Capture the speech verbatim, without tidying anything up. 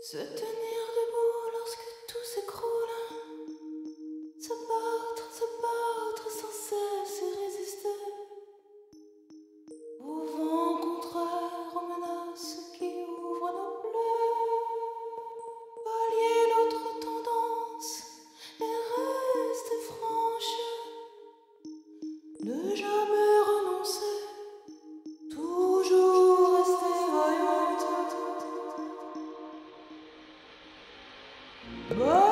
Se tenir debout lorsque tout s'écroule, se battre, se battre sans cesse et résister au vent contraire, aux menaces qui ouvrent nos plaies, pallier notre tendance et rester franche, ne jamais renoncer, toujours rester vaillante.